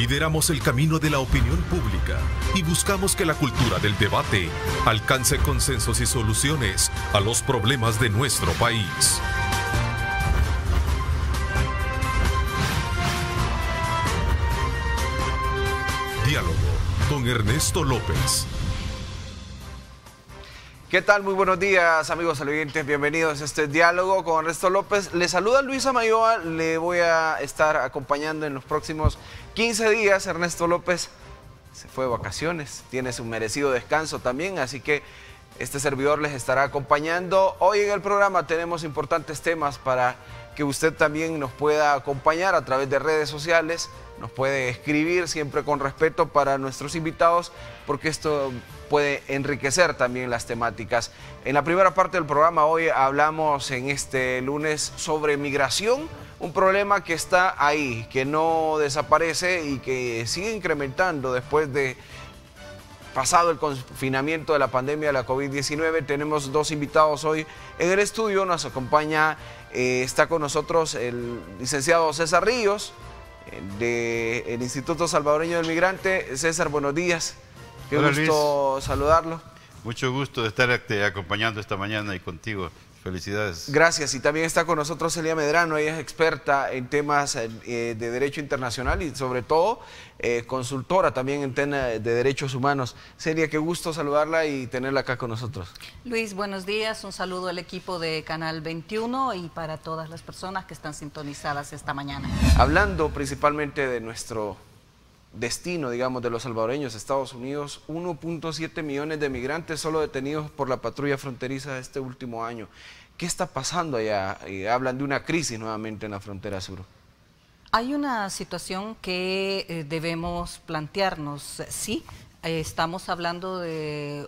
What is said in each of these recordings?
Lideramos el camino de la opinión pública y buscamos que la cultura del debate alcance consensos y soluciones a los problemas de nuestro país. Diálogo con Ernesto López. ¿Qué tal? Muy buenos días, amigos televidentes. Bienvenidos a este Diálogo con Ernesto López. Les saluda Luisa Mayoa. Le voy a estar acompañando en los próximos 15 días. Ernesto López se fue de vacaciones, tiene su merecido descanso también, así que este servidor les estará acompañando. Hoy en el programa tenemos importantes temas para que usted también nos pueda acompañar a través de redes sociales. Nos puede escribir siempre con respeto para nuestros invitados, porque esto puede enriquecer también las temáticas. En la primera parte del programa hoy hablamos en este lunes sobre migración, un problema que está ahí, que no desaparece y que sigue incrementando después de pasado el confinamiento de la pandemia de la COVID-19. Tenemos dos invitados hoy en el estudio. Nos acompaña, está con nosotros el licenciado César Ríos, del Instituto Salvadoreño del Migrante. César, buenos días. Qué Hola, gusto Luis. saludarlo. Mucho gusto de estarte acompañando esta mañana y contigo. Felicidades. Gracias. Y también está con nosotros Celia Medrano. Ella es experta en temas de derecho internacional y sobre todo consultora también en temas de derechos humanos. Celia, qué gusto saludarla y tenerla acá con nosotros. Luis, buenos días. Un saludo al equipo de Canal 21 y para todas las personas que están sintonizadas esta mañana. Hablando principalmente de nuestro destino, digamos, de los salvadoreños, Estados Unidos, 1.7 millones de migrantes solo detenidos por la patrulla fronteriza este último año. ¿Qué está pasando allá? Hablan de una crisis nuevamente en la frontera sur. Hay una situación que debemos plantearnos. Sí, estamos hablando de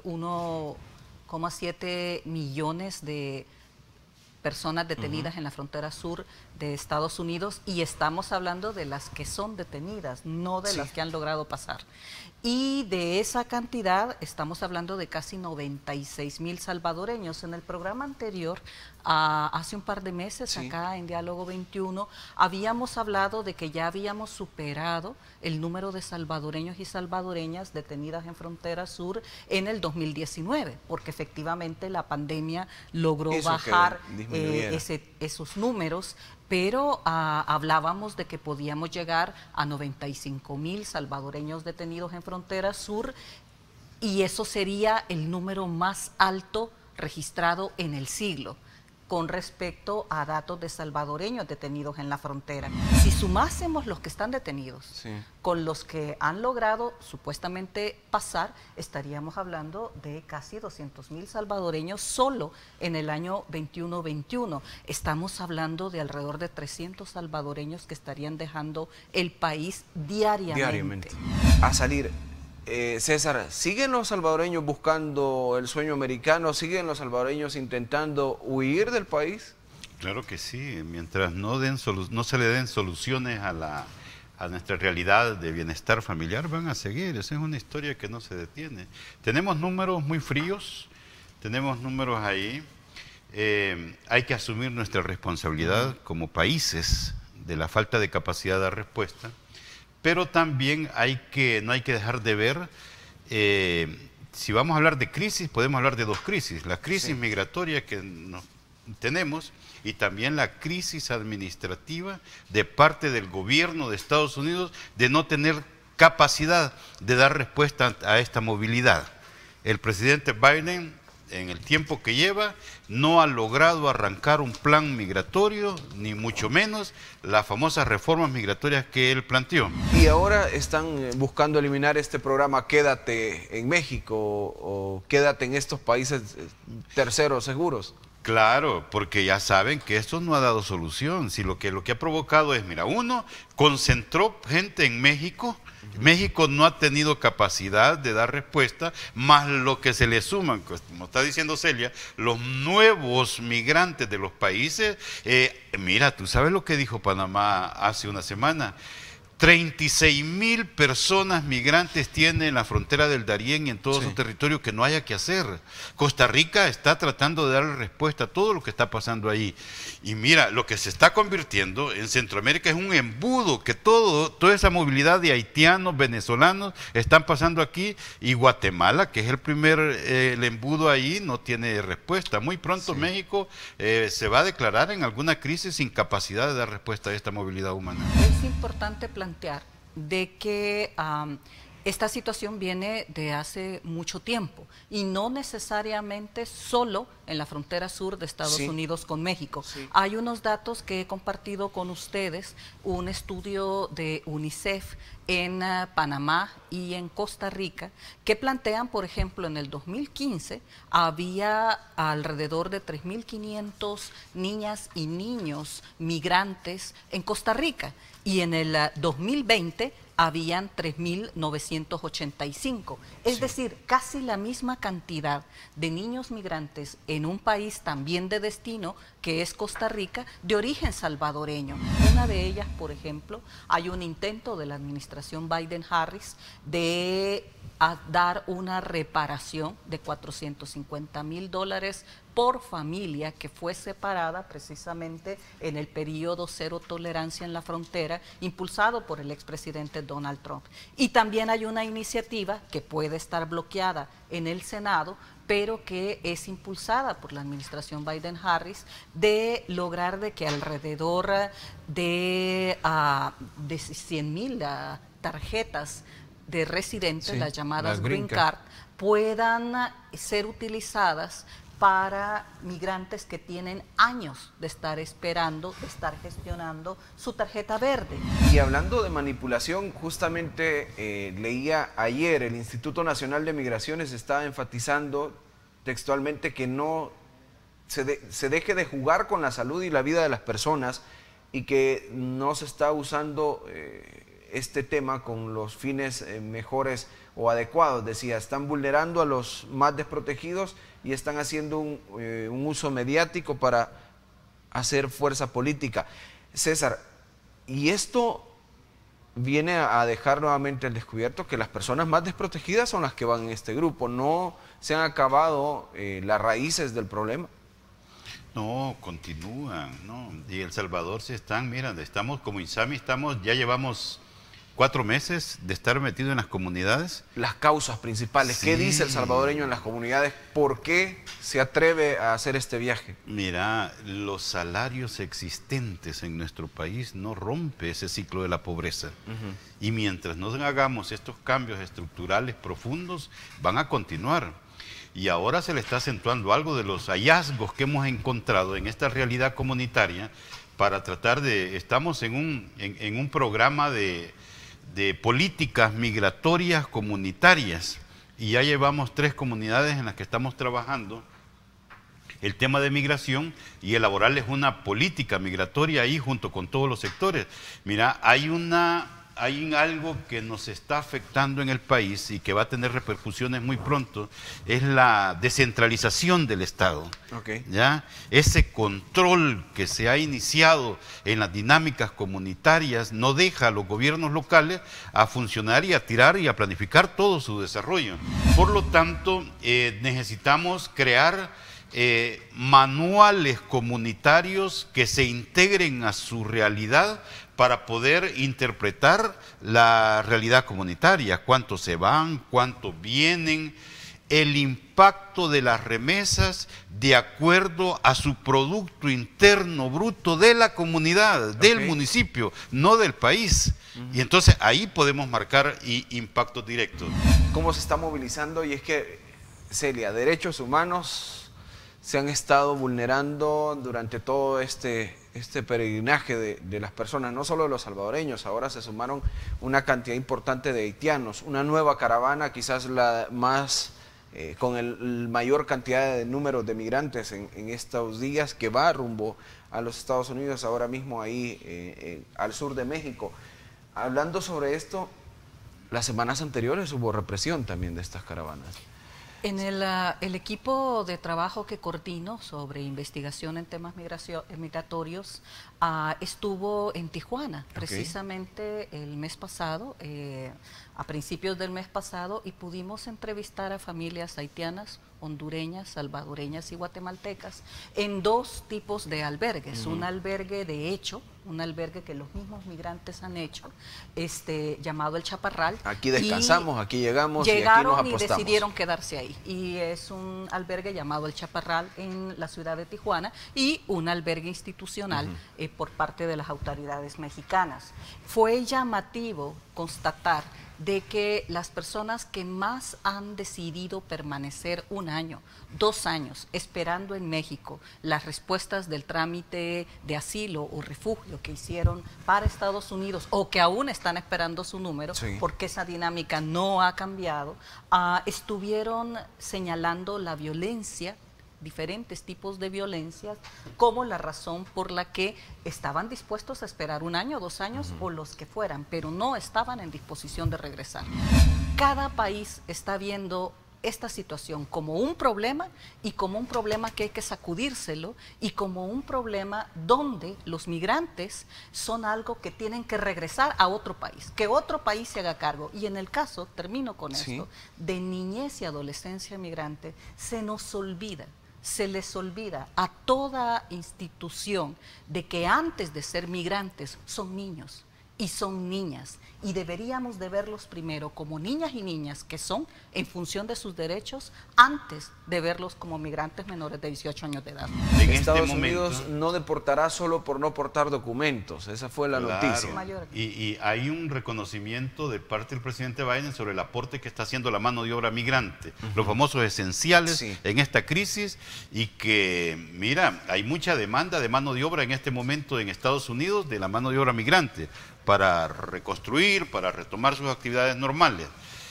1,7 millones de personas detenidas en la frontera sur de Estados Unidos, y estamos hablando de las que son detenidas, no de las que han logrado pasar. Y de esa cantidad estamos hablando de casi 96,000 salvadoreños. En el programa anterior, hace un par de meses, acá en Diálogo 21, habíamos hablado de que ya habíamos superado el número de salvadoreños y salvadoreñas detenidas en frontera sur en el 2019, porque efectivamente la pandemia logró bajar esos números, pero hablábamos de que podíamos llegar a 95,000 salvadoreños detenidos en frontera sur, y eso sería el número más alto registrado en el siglo con respecto a datos de salvadoreños detenidos en la frontera. Si sumásemos los que están detenidos con los que han logrado supuestamente pasar, estaríamos hablando de casi 200,000 salvadoreños solo en el año 21-21. Estamos hablando de alrededor de 300 salvadoreños que estarían dejando el país diariamente. A salir. César, ¿siguen los salvadoreños buscando el sueño americano? ¿Siguen los salvadoreños intentando huir del país? Claro que sí, mientras no se le den soluciones a nuestra realidad de bienestar familiar, van a seguir. Esa es una historia que no se detiene. Tenemos números muy fríos, tenemos números ahí. Hay que asumir nuestra responsabilidad como países de la falta de capacidad de respuesta. Pero también no hay que dejar de ver, si vamos a hablar de crisis, podemos hablar de dos crisis. La crisis migratoria que tenemos y también la crisis administrativa de parte del gobierno de Estados Unidos de no tener capacidad de dar respuesta a esta movilidad. El presidente Biden, en el tiempo que lleva, no ha logrado arrancar un plan migratorio, ni mucho menos las famosas reformas migratorias que él planteó. Y ahora están buscando eliminar este programa Quédate en México o Quédate en estos países terceros seguros. Claro, porque ya saben que esto no ha dado solución. Si lo que ha provocado es, mira, uno, concentró gente en México. México no ha tenido capacidad de dar respuesta, más lo que se le suman, como está diciendo Celia, los nuevos migrantes de los países. Mira, tú sabes lo que dijo Panamá hace una semana. 36.000 personas migrantes tiene en la frontera del Darién y en todo su territorio que no haya que hacer. Costa Rica está tratando de darle respuesta a todo lo que está pasando ahí. Y mira, lo que se está convirtiendo en Centroamérica es un embudo, que toda esa movilidad de haitianos, venezolanos, están pasando aquí, y Guatemala, que es el embudo ahí, no tiene respuesta. Muy pronto México se va a declarar en alguna crisis sin capacidad de dar respuesta a esta movilidad humana. Es importante plantear de que esta situación viene de hace mucho tiempo y no necesariamente solo en la frontera sur de Estados Unidos con México. Hay unos datos que he compartido con ustedes, un estudio de UNICEF en Panamá y en Costa Rica, que plantean, por ejemplo, en el 2015 había alrededor de 3.500 niñas y niños migrantes en Costa Rica, y en el 2020 habían 3.985. Es decir, casi la misma cantidad de niños migrantes en un país también de destino, que es Costa Rica, de origen salvadoreño. Una de ellas, por ejemplo, hay un intento de la administración Biden-Harris de dar una reparación de $450.000 por familia que fue separada precisamente en el periodo cero tolerancia en la frontera, impulsado por el expresidente Donald Trump. Y también hay una iniciativa que puede estar bloqueada en el Senado, pero que es impulsada por la administración Biden-Harris, de lograr de que alrededor de 100.000 tarjetas de residentes, las llamadas Green Card, puedan ser utilizadas para migrantes que tienen años de estar esperando, de estar gestionando su tarjeta verde. Y hablando de manipulación, justamente leía ayer, el Instituto Nacional de Migraciones estaba enfatizando textualmente que no se deje de jugar con la salud y la vida de las personas, y que no se está usando este tema con los fines mejores o adecuados. Decía, están vulnerando a los más desprotegidos y están haciendo un uso mediático para hacer fuerza política. César, y esto viene a dejar nuevamente al descubierto que las personas más desprotegidas son las que van en este grupo. ¿No se han acabado las raíces del problema? No, continúan, ¿no? Y El Salvador estamos como INSAMI, ya llevamos 4 meses de estar metido en las comunidades. Las causas principales, ¿qué dice el salvadoreño en las comunidades? ¿Por qué se atreve a hacer este viaje? Mira, los salarios existentes en nuestro país no rompe ese ciclo de la pobreza. Y mientras no hagamos estos cambios estructurales profundos, van a continuar. Y ahora se le está acentuando algo de los hallazgos que hemos encontrado en esta realidad comunitaria para tratar de... Estamos en un programa de políticas migratorias comunitarias, y ya llevamos 3 comunidades en las que estamos trabajando el tema de migración y elaborarles una política migratoria ahí junto con todos los sectores. Mira, hay algo que nos está afectando en el país y que va a tener repercusiones muy pronto, es la descentralización del Estado. ¿Ya? Ese control que se ha iniciado en las dinámicas comunitarias no deja a los gobiernos locales a funcionar y a tirar y a planificar todo su desarrollo. Por lo tanto, necesitamos crear manuales comunitarios que se integren a su realidad para poder interpretar la realidad comunitaria, cuántos se van, cuántos vienen, el impacto de las remesas de acuerdo a su Producto Interno Bruto de la comunidad, del municipio, no del país. Y entonces ahí podemos marcar impactos directos. ¿Cómo se está movilizando? Y es que, Celia, derechos humanos se han estado vulnerando durante todo este peregrinaje de las personas, no solo de los salvadoreños. Ahora se sumaron una cantidad importante de haitianos, una nueva caravana, quizás la más con el mayor cantidad de números de migrantes en estos días, que va rumbo a los Estados Unidos, ahora mismo ahí al sur de México. Hablando sobre esto, las semanas anteriores hubo represión también de estas caravanas. En el equipo de trabajo que coordino sobre investigación en temas migratorios estuvo en Tijuana, precisamente el mes pasado, a principios del mes pasado, y pudimos entrevistar a familias haitianas, hondureñas, salvadoreñas y guatemaltecas en 2 tipos de albergues. Un albergue de hecho, un albergue que los mismos migrantes han hecho, llamado El Chaparral. Aquí descansamos, aquí llegamos llegaron y aquí nos apostamos. Y decidieron quedarse ahí. Y es un albergue llamado El Chaparral en la ciudad de Tijuana y un albergue institucional por parte de las autoridades mexicanas. Fue llamativo constatar de que las personas que más han decidido permanecer 1 año, 2 años, esperando en México las respuestas del trámite de asilo o refugio que hicieron para Estados Unidos o que aún están esperando su número, porque esa dinámica no ha cambiado, estuvieron señalando la violencia, diferentes tipos de violencias, como la razón por la que estaban dispuestos a esperar 1 año, 2 años o los que fueran, pero no estaban en disposición de regresar. Cada país está viendo esta situación como un problema y como un problema que hay que sacudírselo y como un problema donde los migrantes son algo que tienen que regresar a otro país, que otro país se haga cargo. Y en el caso, termino con esto, de niñez y adolescencia migrante, se les olvida a toda institución de que antes de ser migrantes son niños y son niñas, y deberíamos de verlos primero como niñas y niñas que son en función de sus derechos antes de verlos como migrantes menores de 18 años de edad. En Estados Unidos no deportará solo por no portar documentos, esa fue la noticia. Y hay un reconocimiento de parte del presidente Biden sobre el aporte que está haciendo la mano de obra migrante, los famosos esenciales en esta crisis, y que, mira, hay mucha demanda de mano de obra en este momento en Estados Unidos de la mano de obra migrante para reconstruir, para retomar sus actividades normales.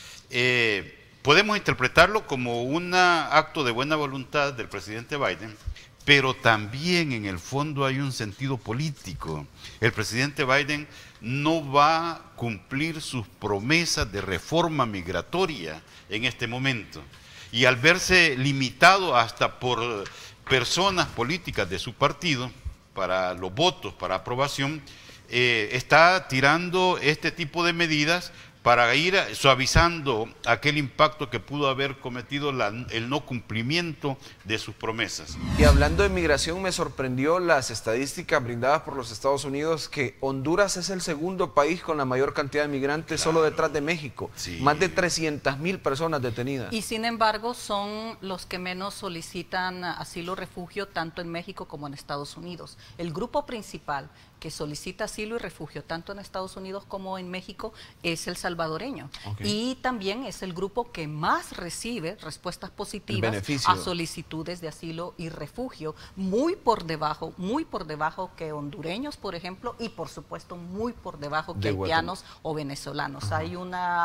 Podemos interpretarlo como un acto de buena voluntad del presidente Biden, pero también en el fondo hay un sentido político. El presidente Biden no va a cumplir sus promesas de reforma migratoria en este momento. Y al verse limitado hasta por personas políticas de su partido para los votos, para aprobación, está tirando este tipo de medidas para ir suavizando aquel impacto que pudo haber cometido el no cumplimiento de sus promesas. Y hablando de migración, me sorprendió las estadísticas brindadas por los Estados Unidos, que Honduras es el segundo país con la mayor cantidad de migrantes, solo detrás de México. Más de 300,000 personas detenidas. Y sin embargo son los que menos solicitan asilo o refugio tanto en México como en Estados Unidos. El grupo principal que solicita asilo y refugio tanto en Estados Unidos como en México es el salvadoreño. Y también es el grupo que más recibe respuestas positivas a solicitudes de asilo y refugio, muy por debajo que hondureños, por ejemplo, y por supuesto muy por debajo que haitianos o venezolanos. Hay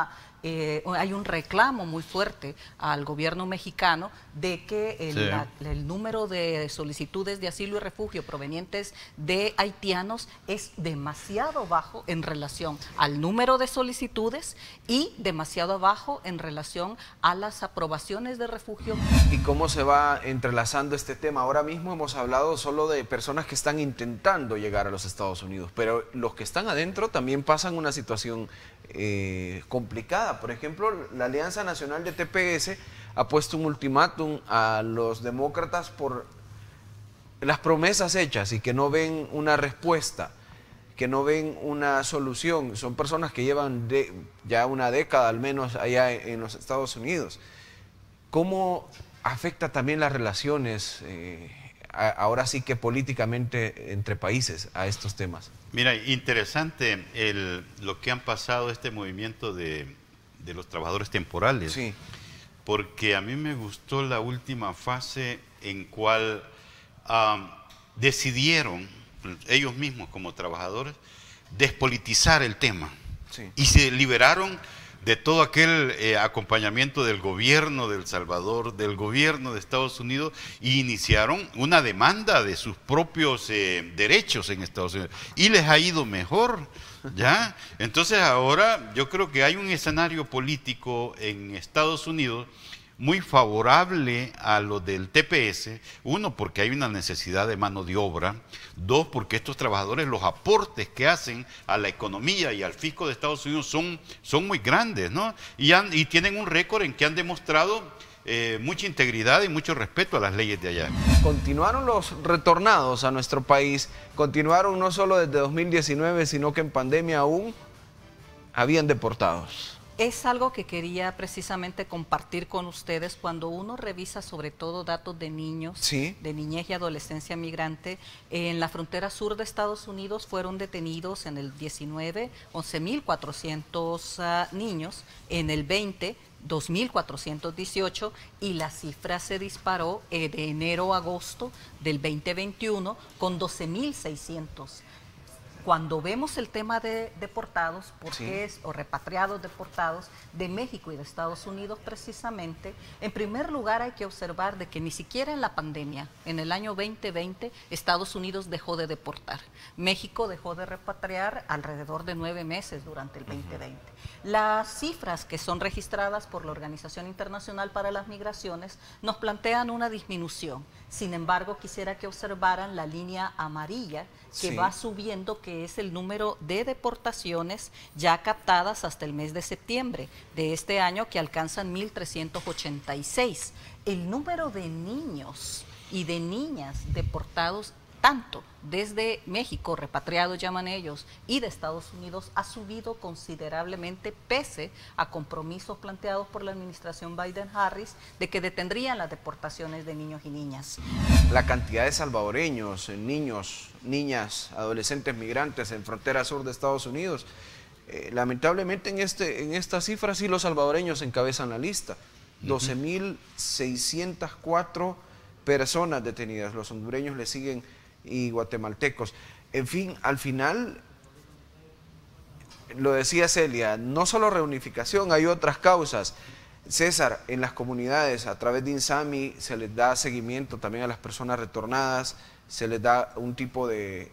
un reclamo muy fuerte al gobierno mexicano de que el número de solicitudes de asilo y refugio provenientes de haitianos es demasiado bajo en relación al número de solicitudes y demasiado bajo en relación a las aprobaciones de refugio. ¿Y cómo se va entrelazando este tema? Ahora mismo hemos hablado solo de personas que están intentando llegar a los Estados Unidos, pero los que están adentro también pasan una situación complicada. Por ejemplo, la Alianza Nacional de TPS ha puesto un ultimátum a los demócratas por las promesas hechas y que no ven una respuesta, que no ven una solución. Son personas que llevan ya una década al menos allá en los Estados Unidos. ¿Cómo afecta también las relaciones, ahora sí que políticamente, entre países a estos temas? Mira, interesante lo que han pasado este movimiento de los trabajadores temporales, porque a mí me gustó la última fase en cual decidieron ellos mismos como trabajadores despolitizar el tema y se liberaron de todo aquel acompañamiento del gobierno de El Salvador, del gobierno de Estados Unidos, y iniciaron una demanda de sus propios derechos en Estados Unidos, y les ha ido mejor, ¿ya? Entonces ahora yo creo que hay un escenario político en Estados Unidos muy favorable a lo del TPS, uno, porque hay una necesidad de mano de obra, dos, porque estos trabajadores, los aportes que hacen a la economía y al fisco de Estados Unidos son muy grandes, ¿no? Y tienen un récord en que han demostrado mucha integridad y mucho respeto a las leyes de allá. Continuaron los retornados a nuestro país, continuaron no solo desde 2019, sino que en pandemia aún habían deportados. Es algo que quería precisamente compartir con ustedes. Cuando uno revisa sobre todo datos de niños, sí, de niñez y adolescencia migrante, en la frontera sur de Estados Unidos fueron detenidos en el 19, 11.400 niños, en el 20, 2.418, y la cifra se disparó de enero a agosto del 2021 con 12.600. Cuando vemos el tema de deportados, o repatriados deportados de México y de Estados Unidos precisamente, en primer lugar hay que observar de que ni siquiera en la pandemia, en el año 2020, Estados Unidos dejó de deportar. México dejó de repatriar alrededor de 9 meses durante el 2020. Las cifras que son registradas por la Organización Internacional para las Migraciones nos plantean una disminución. Sin embargo, quisiera que observaran la línea amarilla que va subiendo, que es el número de deportaciones ya captadas hasta el mes de septiembre de este año, que alcanzan 1.386. El número de niños y de niñas deportados, tanto desde México, repatriados llaman ellos, y de Estados Unidos, ha subido considerablemente pese a compromisos planteados por la administración Biden-Harris de que detendrían las deportaciones de niños y niñas. La cantidad de salvadoreños, niños, niñas, adolescentes migrantes en frontera sur de Estados Unidos, lamentablemente en esta cifra sí los salvadoreños encabezan la lista. 12.604 personas detenidas, los hondureños le siguen y guatemaltecos. En fin, al final, lo decía Celia, no solo reunificación, hay otras causas. César, en las comunidades, a través de INSAMI, se les da seguimiento también a las personas retornadas, se les da un tipo de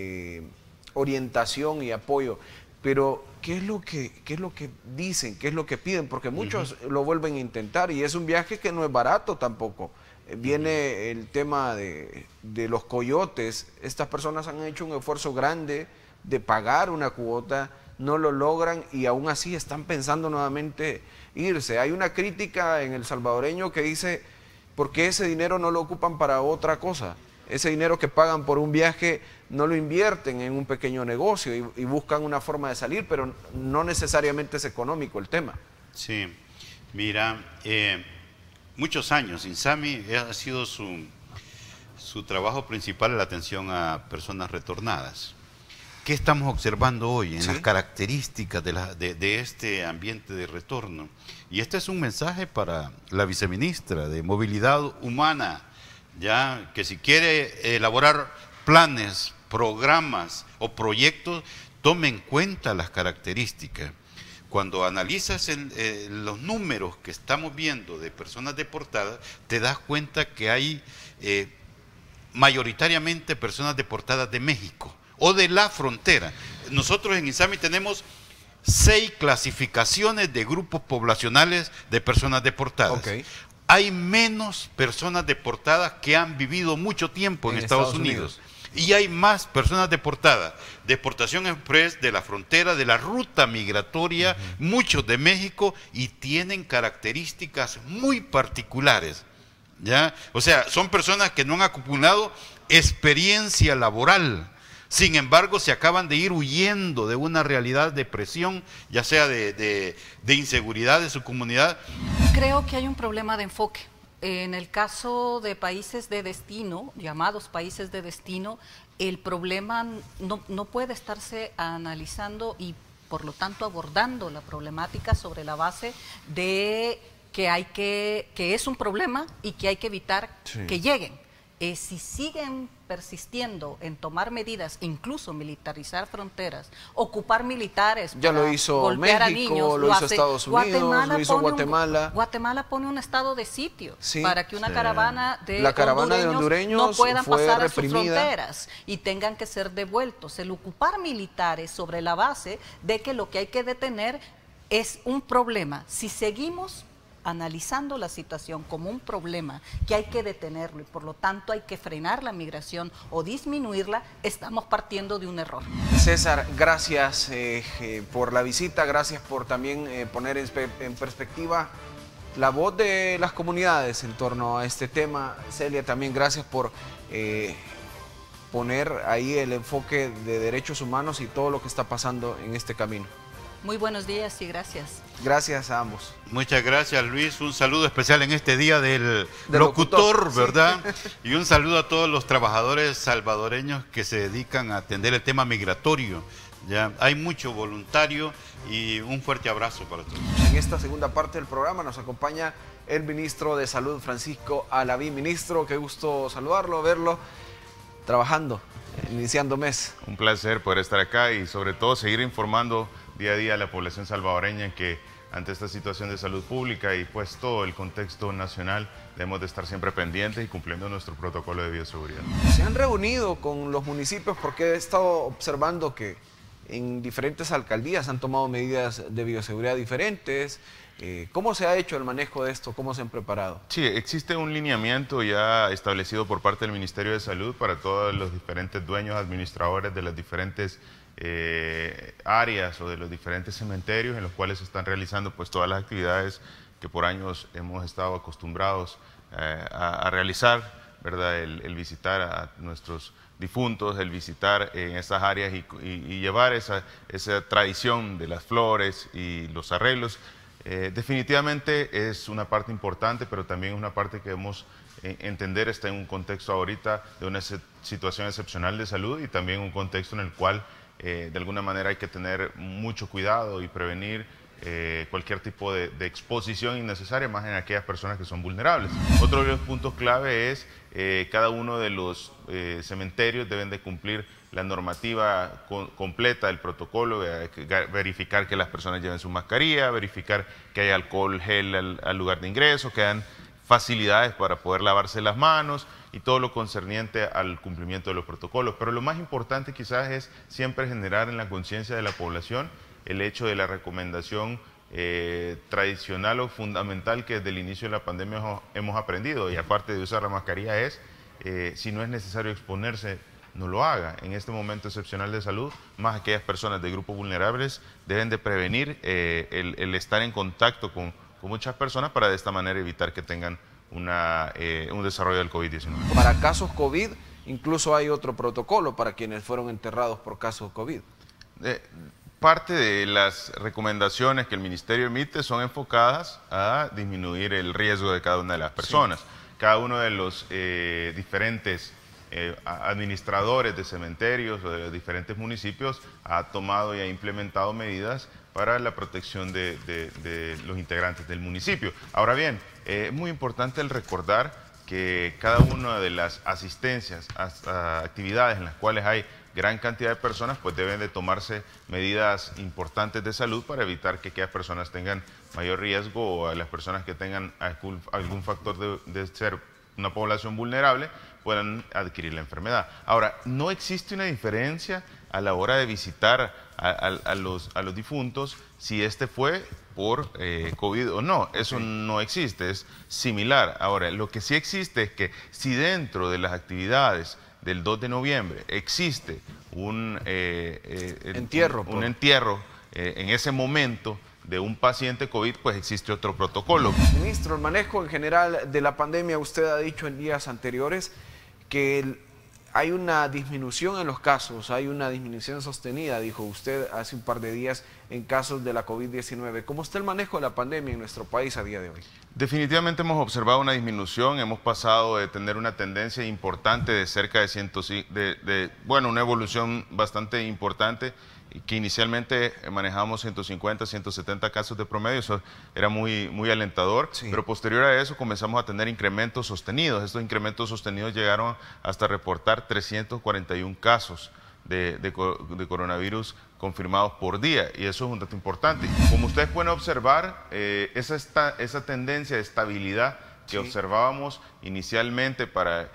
orientación y apoyo. Pero, ¿qué es lo que dicen? ¿Qué es lo que piden? Porque muchos lo vuelven a intentar y es un viaje que no es barato tampoco. Viene el tema de los coyotes. Estas personas han hecho un esfuerzo grande de pagar una cuota, no lo logran y aún así están pensando nuevamente irse. Hay una crítica en el salvadoreño que dice, ¿por qué ese dinero no lo ocupan para otra cosa? Ese dinero que pagan por un viaje no lo invierten en un pequeño negocio y buscan una forma de salir, pero no necesariamente es económico el tema. Sí, mira, muchos años, INSAMI ha sido su trabajo principal la atención a personas retornadas. ¿Qué estamos observando hoy en las características de este ambiente de retorno? Y este es un mensaje para la viceministra de Movilidad Humana, ya que si quiere elaborar planes, programas o proyectos, tome en cuenta las características. Cuando analizas los números que estamos viendo de personas deportadas, te das cuenta que hay mayoritariamente personas deportadas de México o de la frontera. Nosotros en INSAMI tenemos 6 clasificaciones de grupos poblacionales de personas deportadas. Hay menos personas deportadas que han vivido mucho tiempo en Estados Unidos. Y hay más personas deportadas. Deportación express de la frontera, de la ruta migratoria, muchos de México, y tienen características muy particulares, ¿ya? O sea, son personas que no han acumulado experiencia laboral. Sin embargo, se acaban de ir huyendo de una realidad de presión, ya sea de inseguridad de su comunidad. Creo que hay un problema de enfoque. En el caso de países de destino, llamados países de destino, el problema no puede estarse analizando y por lo tanto abordando la problemática sobre la base de que es un problema y que hay que evitar que lleguen. Si siguen persistiendo en tomar medidas, incluso militarizar fronteras, ocupar militares, ya lo hizo golpear México, a niños, lo hizo Estados Unidos, lo hizo Guatemala. Guatemala pone un estado de sitio para que una caravana de hondureños no puedan pasar reprimida. a sus fronteras y tengan que ser devueltos. El ocupar militares sobre la base de que lo que hay que detener es un problema. Si seguimos analizando la situación como un problema que hay que detenerlo y por lo tanto hay que frenar la migración o disminuirla, estamos partiendo de un error. César, gracias por la visita, gracias por también poner en perspectiva la voz de las comunidades en torno a este tema. Celia, también gracias por poner ahí el enfoque de derechos humanos y todo lo que está pasando en este camino. Muy buenos días y gracias. Gracias a ambos. Muchas gracias, Luis. Un saludo especial en este día del locutor, ¿verdad? Sí. Y un saludo a todos los trabajadores salvadoreños que se dedican a atender el tema migratorio. Ya hay mucho voluntario y un fuerte abrazo para todos. En esta segunda parte del programa nos acompaña el ministro de Salud, Francisco Alaví. Ministro, qué gusto saludarlo, verlo trabajando, iniciando mes. Un placer poder estar acá y sobre todo seguir informando día a día a la población salvadoreña que ante esta situación de salud pública y pues todo el contexto nacional debemos de estar siempre pendientes y cumpliendo nuestro protocolo de bioseguridad. ¿Se han reunido con los municipios? Porque he estado observando que en diferentes alcaldías han tomado medidas de bioseguridad diferentes. ¿Cómo se ha hecho el manejo de esto? ¿Cómo se han preparado? Sí, existe un lineamiento ya establecido por parte del Ministerio de Salud para todos los diferentes dueños, administradores de las diferentes áreas o de los diferentes cementerios en los cuales se están realizando pues todas las actividades que por años hemos estado acostumbrados a realizar, ¿verdad? El visitar a nuestros difuntos, el visitar en esas áreas y llevar esa tradición de las flores y los arreglos. Definitivamente es una parte importante, pero también es una parte que debemos entender está en un contexto ahorita de una situación excepcional de salud y también un contexto en el cual de alguna manera hay que tener mucho cuidado y prevenir cualquier tipo de exposición innecesaria, más en aquellas personas que son vulnerables. Otro de los puntos clave es cada uno de los cementerios deben de cumplir la normativa completa del protocolo, verificar que las personas lleven su mascarilla, verificar que hay alcohol gel al lugar de ingreso, que hayan facilidades para poder lavarse las manos y todo lo concerniente al cumplimiento de los protocolos. Pero lo más importante quizás es siempre generar en la conciencia de la población el hecho de la recomendación tradicional o fundamental que desde el inicio de la pandemia hemos aprendido, y aparte de usar la mascarilla es, si no es necesario exponerse, no lo haga. En este momento excepcional de salud, más aquellas personas de grupos vulnerables deben de prevenir el estar en contacto con muchas personas para de esta manera evitar que tengan un desarrollo del COVID-19. Para casos COVID, incluso hay otro protocolo para quienes fueron enterrados por casos COVID. Parte de las recomendaciones que el Ministerio emite son enfocadas a disminuir el riesgo de cada una de las personas. Sí. Cada uno de los diferentes administradores de cementerios o de los diferentes municipios ha tomado y ha implementado medidas para la protección de los integrantes del municipio. Ahora bien, es muy importante el recordar que cada una de las asistencias a actividades en las cuales hay gran cantidad de personas, pues deben de tomarse medidas importantes de salud para evitar que aquellas personas tengan mayor riesgo o a las personas que tengan algún factor de ser una población vulnerable puedan adquirir la enfermedad. Ahora, no existe una diferencia a la hora de visitar a los difuntos si este fue por COVID o no. Eso no existe, es similar. Ahora, lo que sí existe es que si dentro de las actividades del 2 de noviembre existe un entierro en ese momento de un paciente COVID, pues existe otro protocolo. Ministro, el manejo en general de la pandemia, usted ha dicho en días anteriores que hay una disminución en los casos, hay una disminución sostenida, dijo usted hace un par de días, en casos de la COVID-19. ¿Cómo está el manejo de la pandemia en nuestro país a día de hoy? Definitivamente hemos observado una disminución, hemos pasado de tener una tendencia importante de cerca de 105, bueno, una evolución bastante importante, que inicialmente manejábamos 150, 170 casos de promedio, eso era muy alentador, sí. Pero posterior a eso comenzamos a tener incrementos sostenidos. Estos incrementos sostenidos llegaron hasta reportar 341 casos de coronavirus confirmados por día, y eso es un dato importante. Como ustedes pueden observar, esa tendencia de estabilidad que sí observábamos inicialmente para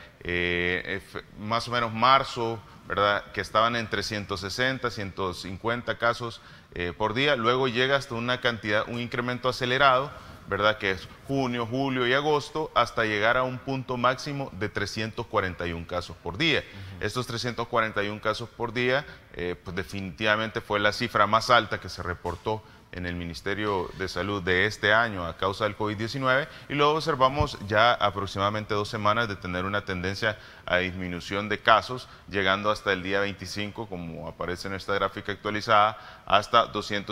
más o menos marzo, ¿verdad?, que estaban entre 160, 150 casos por día, luego llega hasta un incremento acelerado ¿verdad? Que es junio, julio y agosto, hasta llegar a un punto máximo de 341 casos por día. Estos 341 casos por día, pues definitivamente fue la cifra más alta que se reportó en el Ministerio de Salud de este año a causa del COVID-19, y luego observamos ya aproximadamente 2 semanas de tener una tendencia a disminución de casos, llegando hasta el día 25, como aparece en esta gráfica actualizada, hasta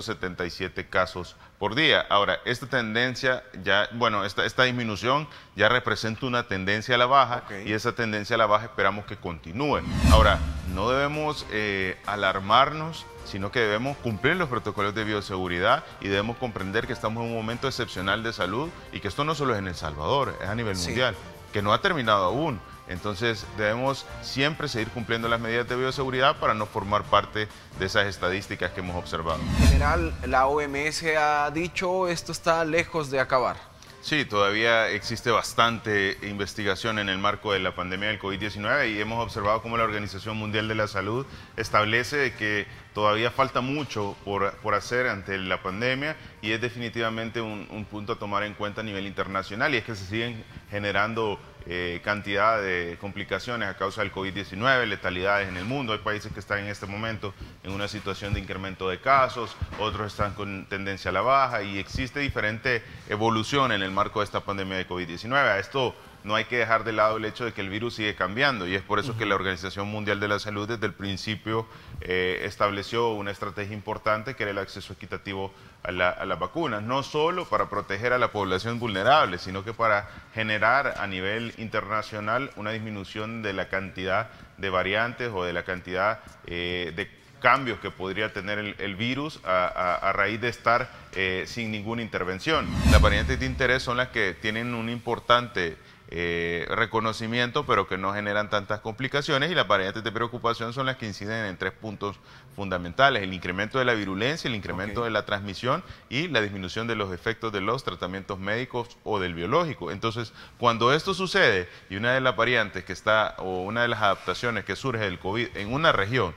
277 casos por día. Ahora, esta tendencia ya, bueno, esta disminución ya representa una tendencia a la baja, y esa tendencia a la baja esperamos que continúe. Ahora, no debemos alarmarnos, sino que debemos cumplir los protocolos de bioseguridad y debemos comprender que estamos en un momento excepcional de salud y que esto no solo es en El Salvador, es a nivel mundial, que no ha terminado aún. Entonces debemos siempre seguir cumpliendo las medidas de bioseguridad para no formar parte de esas estadísticas que hemos observado. En general, la OMS ha dicho esto está lejos de acabar. Sí, todavía existe bastante investigación en el marco de la pandemia del COVID-19 y hemos observado cómo la Organización Mundial de la Salud establece que todavía falta mucho por hacer ante la pandemia, y es definitivamente un punto a tomar en cuenta a nivel internacional, y es que se siguen generando cantidad de complicaciones a causa del COVID-19, letalidades en el mundo. Hay países que están en este momento en una situación de incremento de casos, otros están con tendencia a la baja, y existe diferente evolución en el marco de esta pandemia de COVID-19. A esto no hay que dejar de lado el hecho de que el virus sigue cambiando, y es por eso que la Organización Mundial de la Salud desde el principio estableció una estrategia importante, que era el acceso equitativo a las vacunas, no solo para proteger a la población vulnerable, sino que para generar a nivel internacional una disminución de la cantidad de variantes o de la cantidad de cambios que podría tener el virus a raíz de estar sin ninguna intervención. Las variantes de interés son las que tienen un importante reconocimiento, pero que no generan tantas complicaciones, y las variantes de preocupación son las que inciden en 3 puntos fundamentales: el incremento de la virulencia, el incremento de la transmisión y la disminución de los efectos de los tratamientos médicos o del biológico. Entonces, cuando esto sucede y una de las variantes que está, o una de las adaptaciones que surge del COVID en una región,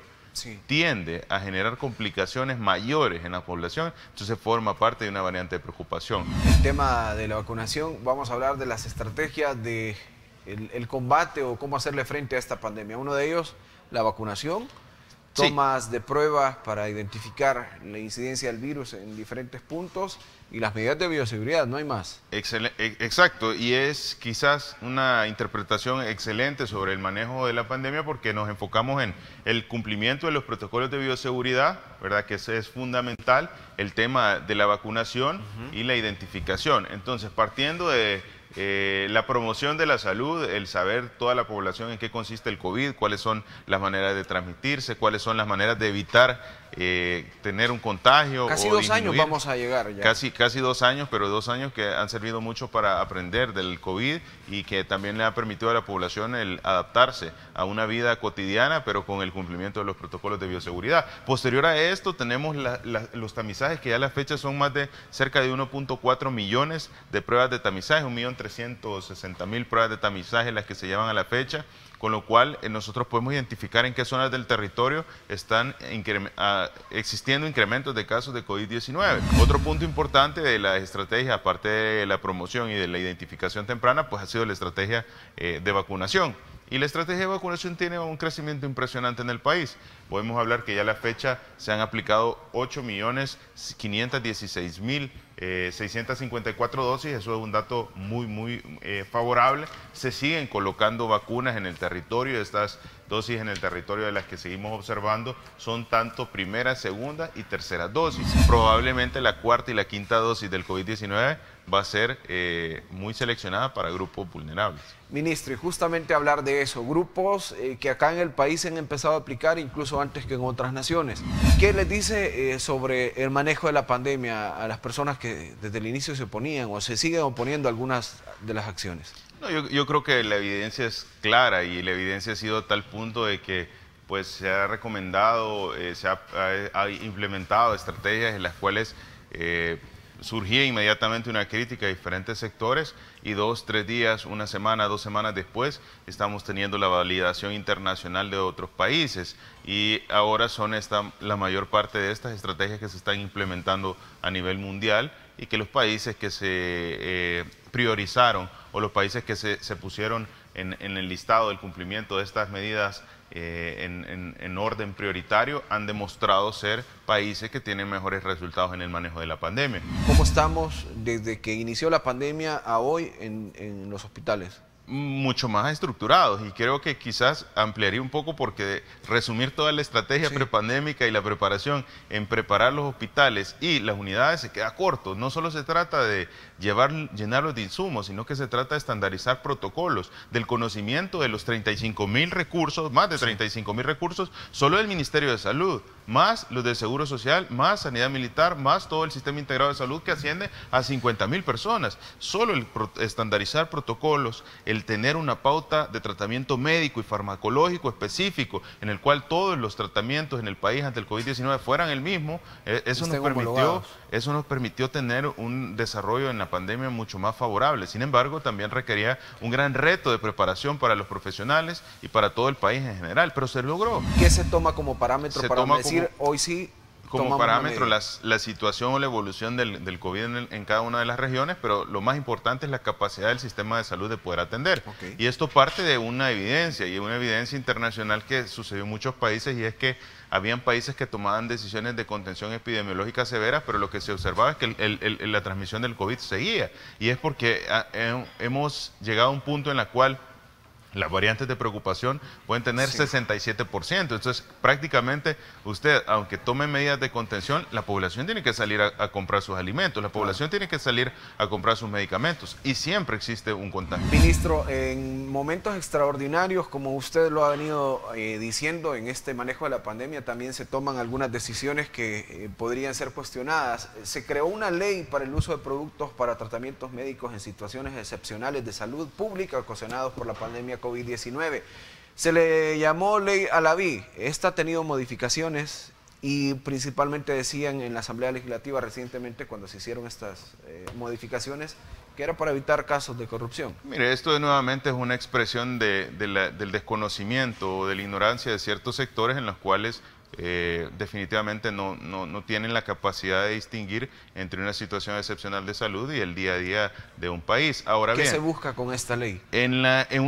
tiende a generar complicaciones mayores en la población, entonces forma parte de una variante de preocupación. El tema de la vacunación, vamos a hablar de las estrategias de el combate o cómo hacerle frente a esta pandemia. Uno de ellos, la vacunación, tomas de pruebas para identificar la incidencia del virus en diferentes puntos, y las medidas de bioseguridad, no hay más. Exacto, y es quizás una interpretación excelente sobre el manejo de la pandemia, porque nos enfocamos en el cumplimiento de los protocolos de bioseguridad, ¿verdad? Que ese es fundamental, el tema de la vacunación y la identificación. Entonces, partiendo de la promoción de la salud, el saber toda la población en qué consiste el COVID, cuáles son las maneras de transmitirse, cuáles son las maneras de evitar tener un contagio. Casi 2 años vamos a llegar ya. Casi 2 años, pero 2 años que han servido mucho para aprender del COVID, y que también le ha permitido a la población el adaptarse a una vida cotidiana, pero con el cumplimiento de los protocolos de bioseguridad. Posterior a esto tenemos los tamizajes, que ya a la fecha son más de cerca de 1.4 millones de pruebas de tamizaje, 1.360.000 pruebas de tamizaje las que se llevan a la fecha, con lo cual nosotros podemos identificar en qué zonas del territorio están existiendo incrementos de casos de COVID-19. Otro punto importante de la estrategia, aparte de la promoción y de la identificación temprana, pues ha sido la estrategia de vacunación. Y la estrategia de vacunación tiene un crecimiento impresionante en el país. Podemos hablar que ya a la fecha se han aplicado 8.516.654 dosis, eso es un dato muy favorable. Se siguen colocando vacunas en el territorio, estas dosis en el territorio de las que seguimos observando son tanto primera, segunda y tercera dosis. Probablemente la cuarta y la quinta dosis del COVID-19 va a ser muy seleccionada para grupos vulnerables. Ministro, y justamente hablar de eso, grupos que acá en el país se han empezado a aplicar incluso antes que en otras naciones. ¿Qué les dice sobre el manejo de la pandemia a las personas que desde el inicio se oponían o se siguen oponiendo a algunas de las acciones? No, yo creo que la evidencia es clara, y la evidencia ha sido a tal punto de que pues se ha recomendado, se ha implementado estrategias en las cuales surgía inmediatamente una crítica de diferentes sectores y 2, 3 días, una semana, 2 semanas después estamos teniendo la validación internacional de otros países y ahora son la mayor parte de estas estrategias que se están implementando a nivel mundial y que los países que se priorizaron o los países que se pusieron en el listado del cumplimiento de estas medidas en orden prioritario han demostrado ser países que tienen mejores resultados en el manejo de la pandemia. ¿Cómo estamos desde que inició la pandemia a hoy en los hospitales? Mucho más estructurados y creo que quizás ampliaría un poco porque resumir toda la estrategia prepandémica y la preparación en preparar los hospitales y las unidades se queda corto. No solo se trata de llenarlos de insumos, sino que se trata de estandarizar protocolos del conocimiento de los 35.000 recursos, más de 35.000 recursos, solo del Ministerio de Salud, más los del Seguro Social, más Sanidad Militar, más todo el Sistema Integrado de Salud que asciende a 50.000 personas. Solo el estandarizar protocolos, el tener una pauta de tratamiento médico y farmacológico específico en el cual todos los tratamientos en el país ante el COVID-19 fueran el mismo, eso nos permitió tener un desarrollo en la pandemia mucho más favorable. Sin embargo, también requería un gran reto de preparación para los profesionales y para todo el país en general, pero se logró. ¿Qué se toma como parámetro para decir hoy sí? Como parámetro la situación o la evolución del COVID en cada una de las regiones, pero lo más importante es la capacidad del sistema de salud de poder atender. Y esto parte de una evidencia, y una evidencia internacional que sucedió en muchos países, y es que habían países que tomaban decisiones de contención epidemiológica severas, pero lo que se observaba es que la transmisión del COVID seguía. Y es porque hemos llegado a un punto en el cual las variantes de preocupación pueden tener 67%. Entonces, prácticamente usted, aunque tome medidas de contención, la población tiene que salir a comprar sus alimentos, la población tiene que salir a comprar sus medicamentos y siempre existe un contagio. Ministro, en momentos extraordinarios, como usted lo ha venido diciendo, en este manejo de la pandemia también se toman algunas decisiones que podrían ser cuestionadas. Se creó una ley para el uso de productos para tratamientos médicos en situaciones excepcionales de salud pública ocasionados por la pandemia COVID-19. Se le llamó Ley Alaví. Esta ha tenido modificaciones y principalmente decían en la Asamblea Legislativa recientemente, cuando se hicieron estas modificaciones, que era para evitar casos de corrupción. Mire, esto nuevamente es una expresión del desconocimiento o de la ignorancia de ciertos sectores en los cuales definitivamente no tienen la capacidad de distinguir entre una situación excepcional de salud y el día a día de un país. Ahora bien, ¿qué se busca con esta ley? En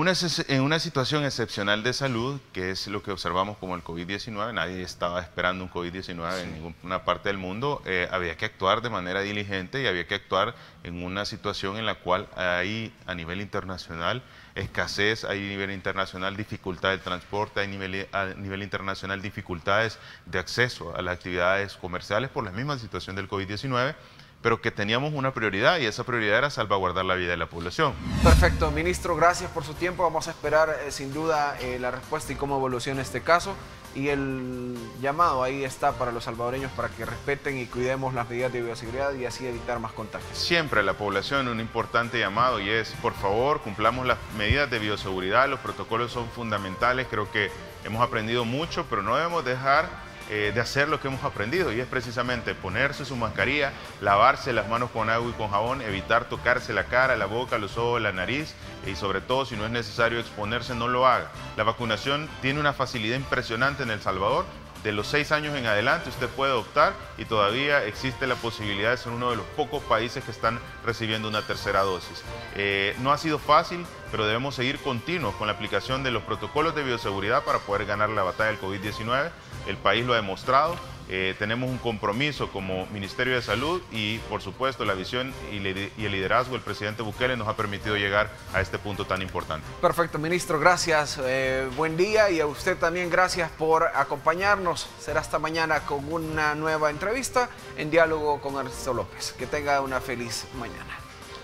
una situación excepcional de salud, que es lo que observamos como el COVID-19, nadie estaba esperando un COVID-19 en ninguna parte del mundo, había que actuar de manera diligente y había que actuar en una situación en la cual hay a nivel internacional escasez, hay a nivel internacional dificultad del transporte, hay a nivel internacional dificultades de acceso a las actividades comerciales por la misma situación del COVID-19, pero que teníamos una prioridad y esa prioridad era salvaguardar la vida de la población. Perfecto, ministro, gracias por su tiempo. Vamos a esperar sin duda la respuesta y cómo evoluciona este caso, y el llamado ahí está para los salvadoreños para que respeten y cuidemos las medidas de bioseguridad y así evitar más contagios. Siempre a la población un importante llamado, y es, por favor, cumplamos las medidas de bioseguridad. Los protocolos son fundamentales, creo que hemos aprendido mucho, pero no debemos dejar de hacer lo que hemos aprendido, y es precisamente ponerse su mascarilla, lavarse las manos con agua y con jabón, evitar tocarse la cara, la boca, los ojos, la nariz, y sobre todo, si no es necesario exponerse, no lo haga. La vacunación tiene una facilidad impresionante en El Salvador. De los 6 años en adelante usted puede optar y todavía existe la posibilidad de ser uno de los pocos países que están recibiendo una tercera dosis. No ha sido fácil, pero debemos seguir continuos con la aplicación de los protocolos de bioseguridad para poder ganar la batalla del COVID-19. El país lo ha demostrado. Tenemos un compromiso como Ministerio de Salud y, por supuesto, la visión y el liderazgo del presidente Bukele nos ha permitido llegar a este punto tan importante. Perfecto, ministro, gracias. Buen día, y a usted también gracias por acompañarnos. Será hasta mañana con una nueva entrevista en Diálogo con Ernesto López. Que tenga una feliz mañana.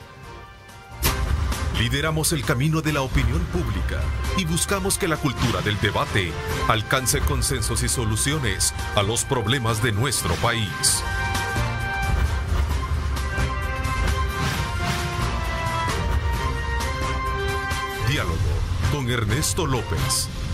Lideramos el camino de la opinión pública y buscamos que la cultura del debate alcance consensos y soluciones a los problemas de nuestro país. Diálogo con Ernesto López.